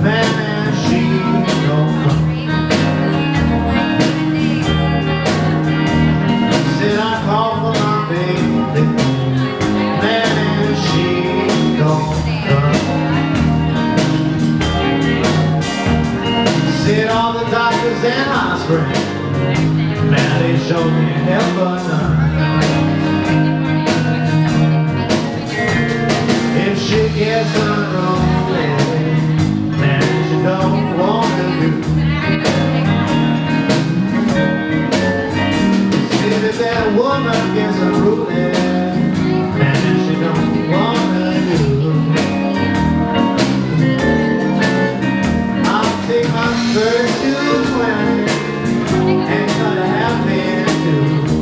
man and she don't come. Said I call for my baby, man and she don't come. Said all the doctors and hospitals, man, they sure can't help but none. If she gets unruly, man, she don't want to do. Said if that woman gets unruly, man, she don't want to do. I'll take my 3220 and cut a half in two.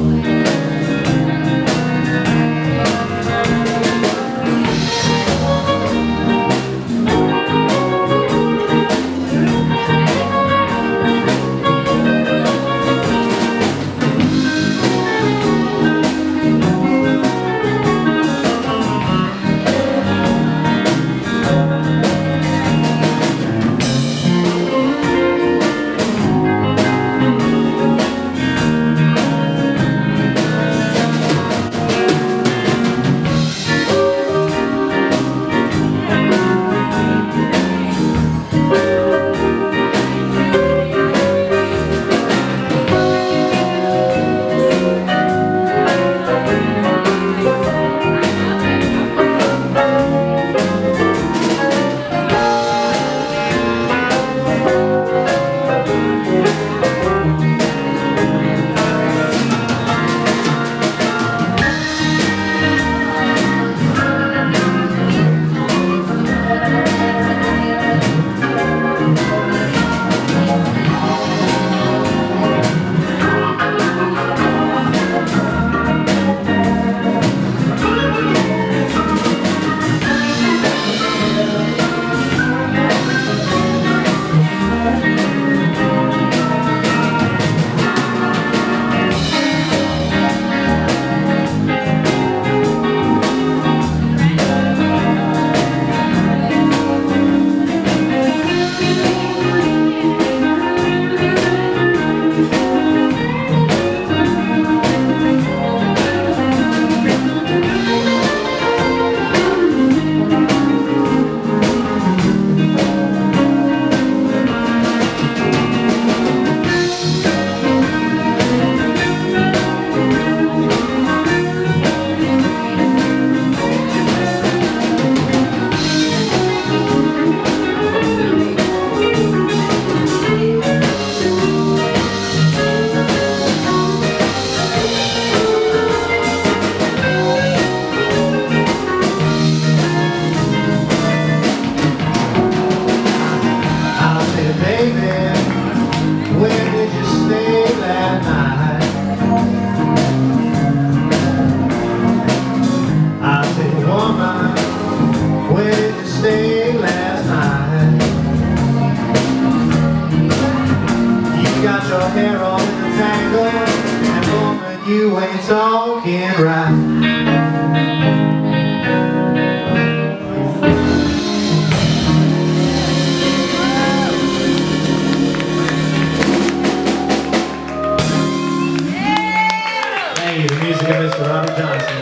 Hair all in a tangle, and woman, you ain't talking right. Thank you, the music of Mr. Robert Johnson.